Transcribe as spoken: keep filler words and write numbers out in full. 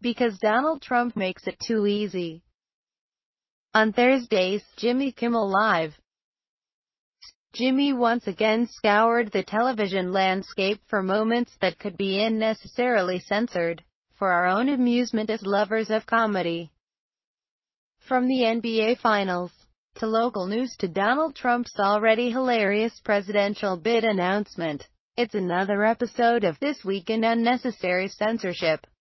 because Donald Trump makes it too easy. On Thursday's Jimmy Kimmel Live, Jimmy once again scoured the television landscape for moments that could be unnecessarily censored, for our own amusement as lovers of comedy. From the N B A Finals, to local news to Donald Trump's already hilarious presidential bid announcement, it's another episode of This Week in Unnecessary Censorship.